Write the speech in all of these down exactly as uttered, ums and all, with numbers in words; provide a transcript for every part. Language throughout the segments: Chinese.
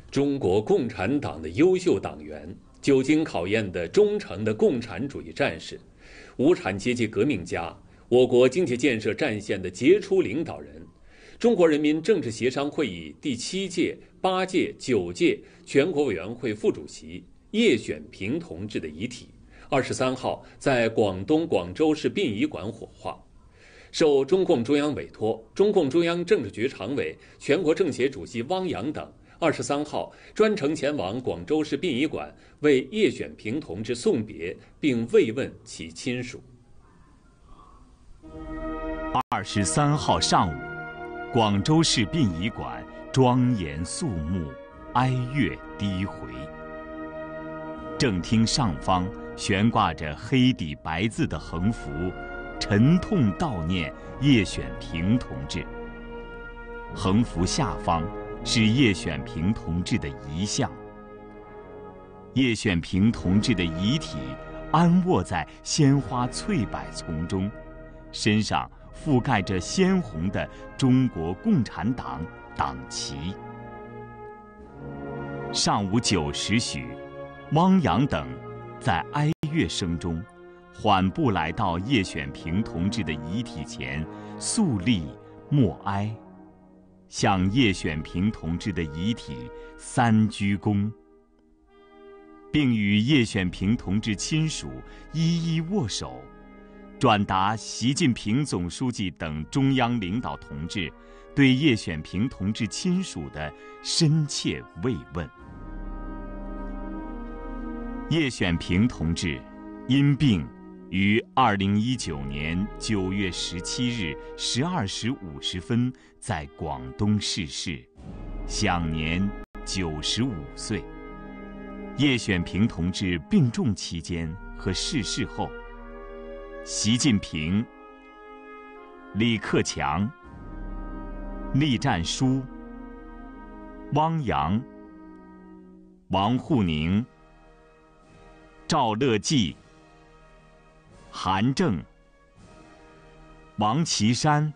中国共产党的优秀党员，久经考验的忠诚的共产主义战士，无产阶级革命家，我国经济建设战线的杰出领导人，中国人民政治协商会议第七届、八届、九届全国委员会副主席叶选平同志的遗体，二十三号在广东广州市殡仪馆火化。受中共中央委托，中共中央政治局常委、全国政协主席汪洋等二十三号专程前往广州市殡仪馆为叶选平同志送别，并慰问其亲属。 二十三号上午，广州市殡仪馆庄严肃穆，哀乐低回。正厅上方悬挂着黑底白字的横幅，沉痛悼念叶选平同志。横幅下方是叶选平同志的遗像。叶选平同志的遗体安卧在鲜花翠柏丛中，身上覆盖着鲜红的中国共产党党旗。上午九时许，汪洋等在哀乐声中缓步来到叶选平同志的遗体前，肃立默哀，向叶选平同志的遗体三鞠躬，并与叶选平同志亲属一一握手，转达习近平总书记等中央领导同志对叶选平同志亲属的深切慰问。叶选平同志因病于二零一九年九月十七日十二时五十分在广东逝世，享年九十五岁。叶选平同志病重期间和逝世后，习近平、李克强、栗战书、汪洋、王沪宁、赵乐际、韩正、王岐山、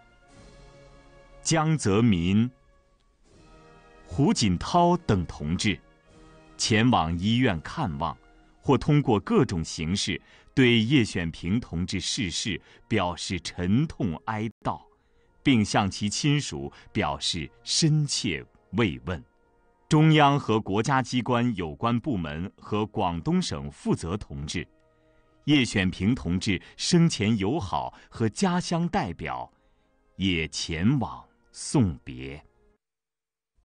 江泽民、胡锦涛等同志前往医院看望，或通过各种形式对叶选平同志逝世表示沉痛哀悼，并向其亲属表示深切慰问。中央和国家机关有关部门和广东省负责同志，叶选平同志生前友好和家乡代表也前往送别。